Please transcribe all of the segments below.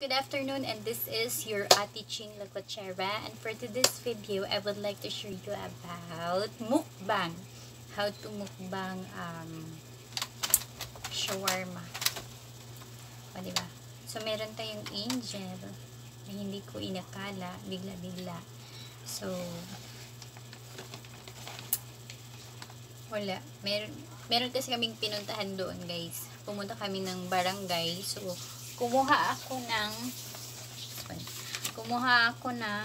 Good afternoon, and this is your Ate Ching Luckwhatchera, and for today's video I would like to show you about mukbang. How to mukbang shawarma. O, diba? So meron tayong angel na hindi ko inakala, bigla-bigla. So wala. Meron kasi kaming pinuntahan doon, guys. Pumunta kami ng barangay. So kumuha ako ng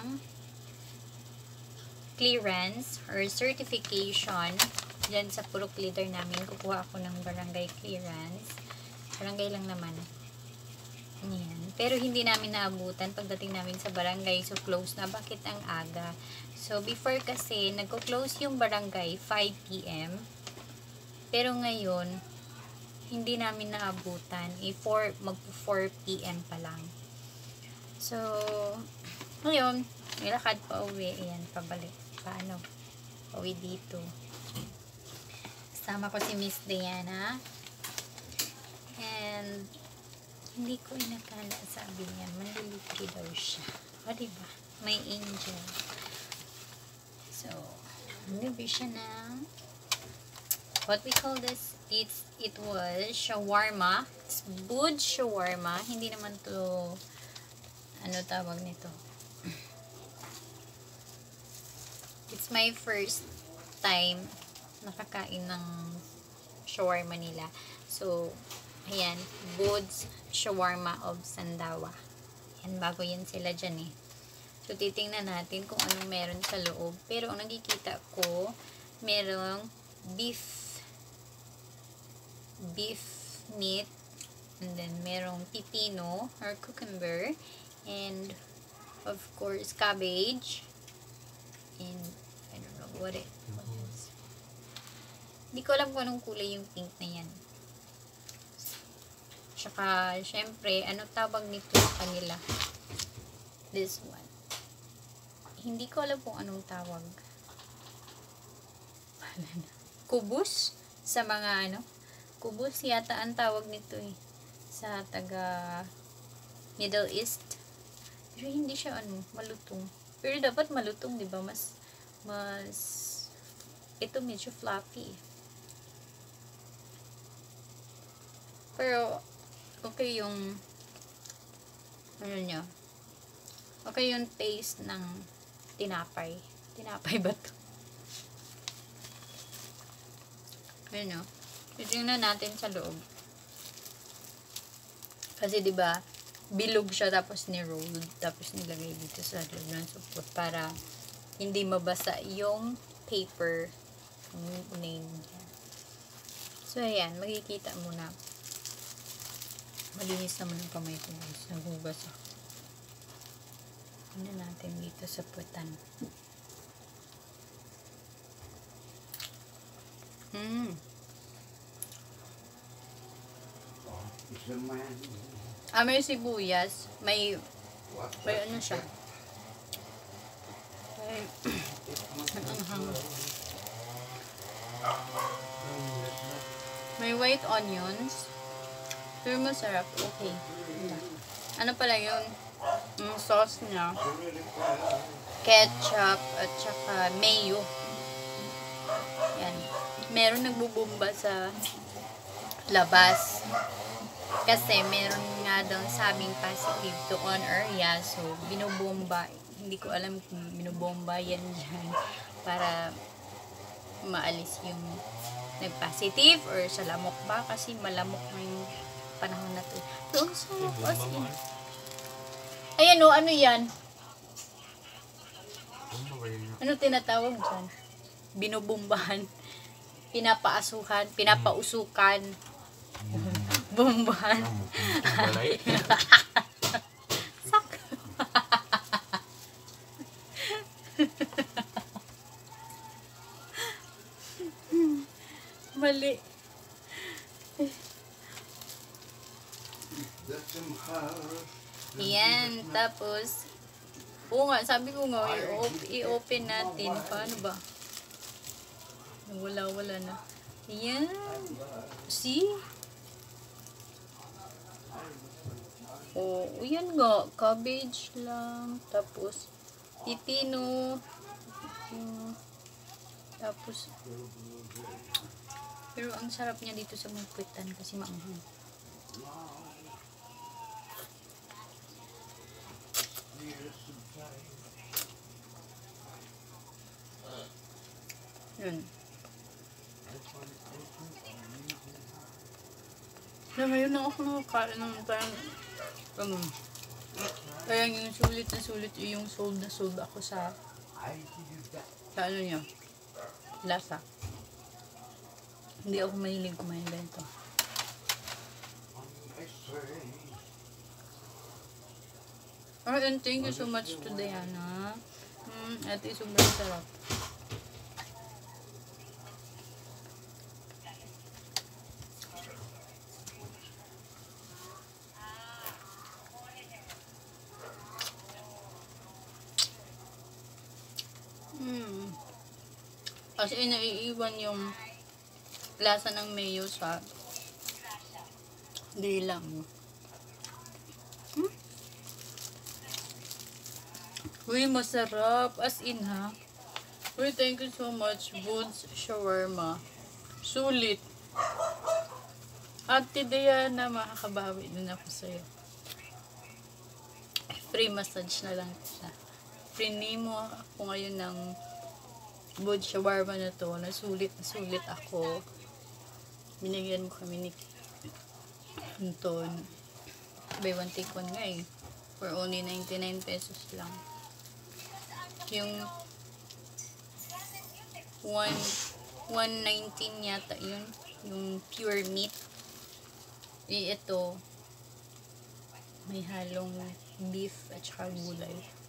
clearance or certification dyan sa purok leader namin. Kukuha ako ng barangay clearance. Barangay lang naman. Ayan. Pero hindi namin naabutan pagdating namin sa barangay. So close na. Bakit ang aga? So before kasi nagko-close yung barangay 5 PM. Pero ngayon hindi namin naabutan. Mag-4 PM pa lang. So, ngayon, nilakad pa uwi. Ayan, pabalik. Paano? Uwi dito. Kasama ko si Miss Diana. And, hindi ko inakala, sabi niya, manlilibre daw siya. O, diba? May angel. So, manlilibre siya ng what we call this, it was shawarma. It's BUDZ shawarma. Hindi naman to, ano tawag nito. It's my first time nakakain ng shawarma nila. So, ayan, BUDZ shawarma of SANDAWA. Ayan, bago yan sila dyan eh. So, titingnan natin kung anong meron sa loob. Pero, ang nakikita ko, merong beef meat, and then merong pipino or cucumber, and of course cabbage, and I don't know what is. Hindi ko alam kung anong kulay yung pink na yan. Tsaka syempre, ano tawag nito sa kanila? This one. Hindi ko alam kung anong tawag. Kubus sa mga ano. Kubus yata ang tawag nito eh. Sa taga Middle East. Pero hindi siya malutong. Pero dapat malutong, 'di ba? Mas ito medyo fluffy. Pero okay yung ano niya. Okay yung taste ng tinapay. Tinapay ba 'to? Ayun, no? Tingnan natin sa loob. Kasi 'di ba, bilog siya tapos ni-roll, tapos nilagay dito sa loob ng supot para hindi mabasa yung paper name niya. So ayan, makikita mo na. Malinis naman ang kamay ko, guys. Nagugas ako. Tingnan natin dito sa putan. May sibuyas, may ano siya, may white onions, pero masarap. Okay, ano pala yun, sauce niya, ketchup at saka mayo. Yan, meron nagbubumba sa labas kasi meron nga daw sabing positive to on area, so binubomba. Hindi ko alam kung binubomba yan dyan para maalis yung nag-positive or sa lamok ba, kasi malamok na yung panahon na to. Pero as in, ayan o, ano yan? Ano tinatawag dyan? Binubombahan, pinapaasukan, pinapausukan, bombahan. Sak. Mali. Yan, tapos oo nga, sabi ko nga i-open natin. Paano ba? Wala na. Yan. See? ko. O, yan nga. Cabbage lang. Tapos, pipino. Tapos, pero ang sarap niya dito sa mungkwitan kasi maanghang. Yun. Na ngayon na ako nakakain ng parang kaya yung sulit na sulit yung sold na sold ako sa ano niya, lasa. Hindi ako mahilig kumain ganito. And thank you so much to Diana. Ate, sobrang sarap. As in, naiiwan yung lasa ng mayo sa dilang. Uy, masarap. As in, ha? Uy, thank you so much. BUDZ shawarma. Sulit. Ate Diana, makakabawi din ako sa'yo. Free massage na lang siya. Free mo ako ngayon ng BUDZ shawarma na to. Nasulit ako. Binigyan mo kami ni Anton. Buy one take one nga eh. For only 99 pesos lang. Yung 119 yata yun. Yung pure meat. Ito may halong beef at saka gulay.